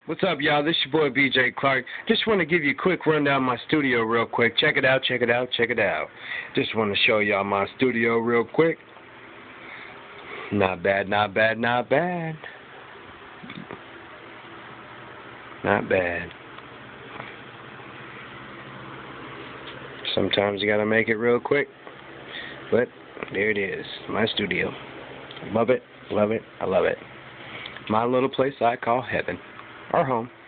What's up, y'all? This your boy BJ Clark. Just want to give you a quick rundown of my studio real quick. Check it out, check it out, check it out. Just want to show y'all my studio real quick. Not bad, not bad, not bad. Not bad. Sometimes you gotta make it real quick. But there it is, my studio. Love it, I love it. My little place I call heaven. Our home.